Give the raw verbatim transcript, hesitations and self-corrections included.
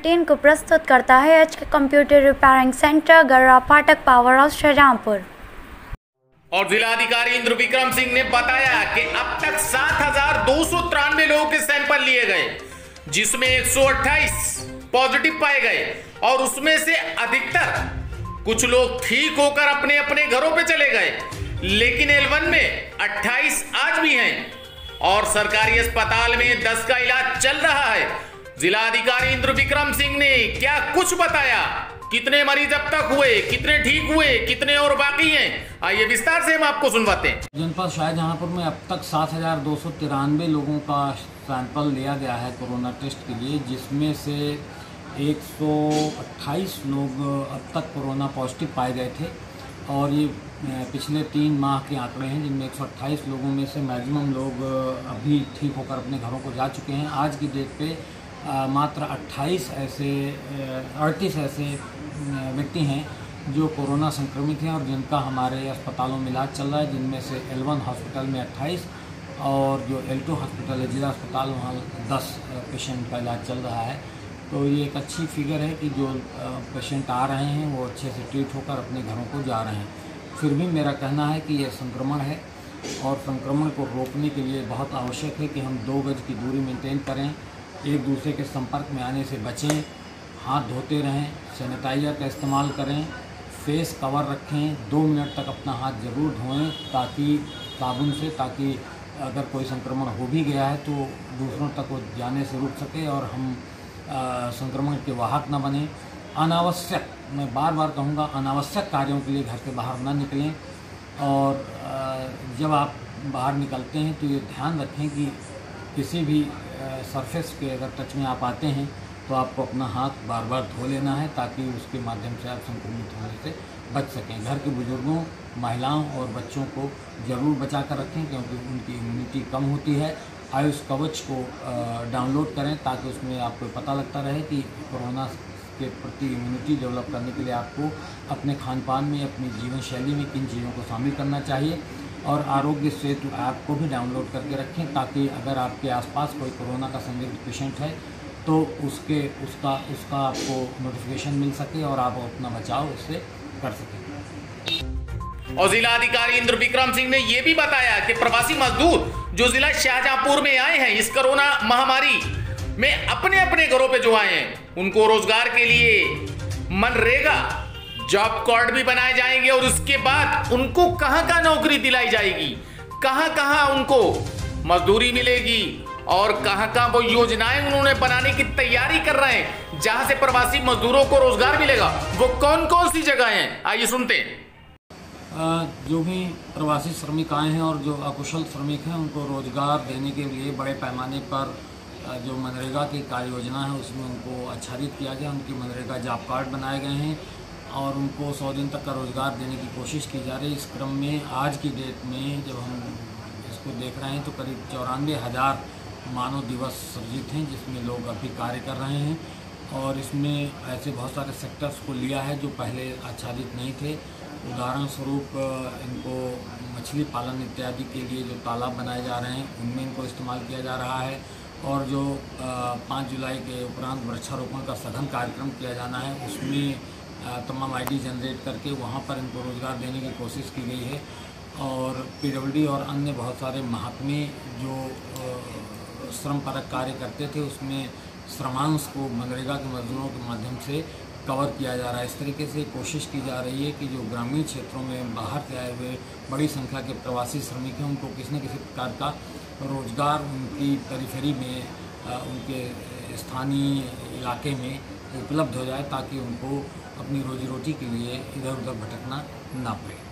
Bulletin को प्रस्तुत करता है एच के कंप्यूटर रिपेयरिंग सेंटर, गर्रा फाटक, पावर हाउस, शाहजहांपुर। और जिलाधिकारी इंद्र विक्रम सिंह ने बताया कि अब तक सात हजार दो सौ तिरानवे लोगों के सैंपल लिए गए, जिसमें एक सौ अट्ठाईस पॉजिटिव पाए गए और उसमें से अधिकतर कुछ लोग ठीक होकर अपने अपने घरों पे चले गए, लेकिन एल वन में अट्ठाईस आज भी हैं और सरकारी अस्पताल में दस का इलाज चल रहा है। जिलाधिकारी इंद्र विक्रम सिंह ने क्या कुछ बताया, कितने मरीज अब तक हुए, कितने ठीक हुए, कितने और बाकी हैं, आइए विस्तार से हम आपको सुनवाते हैं। जनपद शाहजहांपुर में अब तक सात हजार दो सौ तिरानवे लोगों का सैंपल लिया गया है कोरोना टेस्ट के लिए, जिसमें से एक सौ अट्ठाईस लोग अब तक कोरोना पॉजिटिव पाए गए थे और ये पिछले तीन माह के आंकड़े हैं, जिनमें एक सौ अट्ठाईस लोगों में से मैक्सिमम लोग अभी ठीक होकर अपने घरों को जा चुके हैं। आज की डेट पे आ, मात्र अट्ठाईस ऐसे अड़तीस ऐसे व्यक्ति हैं जो कोरोना संक्रमित हैं और जिनका हमारे अस्पतालों में इलाज चल रहा है, जिनमें से एल वन हॉस्पिटल में अट्ठाईस और जो एल टू हॉस्पिटल है जिला अस्पताल, वहाँ दस पेशेंट का इलाज चल रहा है। तो ये एक अच्छी फिगर है कि जो पेशेंट आ रहे हैं वो अच्छे से ट्रीट होकर अपने घरों को जा रहे हैं। फिर भी मेरा कहना है कि यह संक्रमण है और संक्रमण को रोकने के लिए बहुत आवश्यक है कि हम दो गज की दूरी मेंटेन करें, एक दूसरे के संपर्क में आने से बचें, हाथ धोते रहें, सैनिटाइज़र का इस्तेमाल करें, फेस कवर रखें, दो मिनट तक अपना हाथ ज़रूर धोएं ताकि साबुन से, ताकि अगर कोई संक्रमण हो भी गया है तो दूसरों तक वो जाने से रुक सके और हम आ, संक्रमण के वाहक न बने। अनावश्यक, मैं बार बार कहूँगा, अनावश्यक कार्यों के लिए घर से बाहर न निकलें और आ, जब आप बाहर निकलते हैं तो ये ध्यान रखें कि किसी भी सरफेस के अगर टच में आप आते हैं तो आपको अपना हाथ बार बार धो लेना है ताकि उसके माध्यम से आप संक्रमित होने से बच सकें। घर के बुजुर्गों, महिलाओं और बच्चों को ज़रूर बचा कर रखें क्योंकि उनकी इम्यूनिटी कम होती है। आयुष कवच को डाउनलोड करें ताकि उसमें आपको पता लगता रहे कि कोरोना के प्रति इम्यूनिटी डेवलप करने के लिए आपको अपने खान पान में, अपनी जीवन शैली में किन चीज़ों को शामिल करना चाहिए। और आरोग्य सेतु ऐप को भी डाउनलोड करके रखें ताकि अगर आपके आसपास कोई कोरोना का संदिग्ध पेशेंट है तो उसके उसका उसका आपको नोटिफिकेशन मिल सके और आप अपना बचाव उससे कर सकें। और जिलाधिकारी इंद्र विक्रम सिंह ने यह भी बताया कि प्रवासी मजदूर जो जिला शाहजहांपुर में आए हैं इस कोरोना महामारी में अपने अपने घरों पे जो आए हैं, उनको रोजगार के लिए मनरेगा जॉब कार्ड भी बनाए जाएंगे और उसके बाद उनको कहां कहां नौकरी दिलाई जाएगी, कहां कहां उनको मजदूरी मिलेगी और कहां कहां वो योजनाएं उन्होंने बनाने की तैयारी कर रहे हैं जहां से प्रवासी मजदूरों को रोजगार मिलेगा। वो कौन कौन सी जगह हैं, आइए सुनते हैं। जो भी प्रवासी श्रमिक आए हैं और जो अकुशल श्रमिक हैं उनको रोजगार देने के लिए बड़े पैमाने पर जो मनरेगा की कार्य योजना है उसमें उनको आच्छादित किया गया। उनकी मनरेगा जॉब कार्ड बनाए गए हैं और उनको सौ दिन तक का रोज़गार देने की कोशिश की जा रही है। इस क्रम में आज की डेट में जब हम इसको देख रहे हैं तो करीब चौरानवे हज़ार मानव दिवस सृजित हैं जिसमें लोग अभी कार्य कर रहे हैं और इसमें ऐसे बहुत सारे सेक्टर्स को लिया है जो पहले आच्छादित नहीं थे। उदाहरण स्वरूप इनको मछली पालन इत्यादि के लिए जो तालाब बनाए जा रहे हैं उनमें इनको इस्तेमाल किया जा रहा है और जो पाँच जुलाई के उपरांत वृक्षारोपण का सघन कार्यक्रम किया जाना है उसमें तमाम आईडी जनरेट करके वहाँ पर इनको रोज़गार देने की कोशिश की गई है। और पीडब्ल्यूडी और अन्य बहुत सारे महात्मे जो श्रम परक कार्य करते थे उसमें श्रमांश को मनरेगा के मजदूरों के माध्यम से कवर किया जा रहा है। इस तरीके से कोशिश की जा रही है कि जो ग्रामीण क्षेत्रों में बाहर से आए हुए बड़ी संख्या के प्रवासी श्रमिक हैं उनको किसी न किसी प्रकार का रोज़गार उनकी पेरिफेरी में, उनके स्थानीय इलाके में उपलब्ध हो जाए ताकि उनको अपनी रोजी रोटी के लिए इधर उधर भटकना ना पड़े।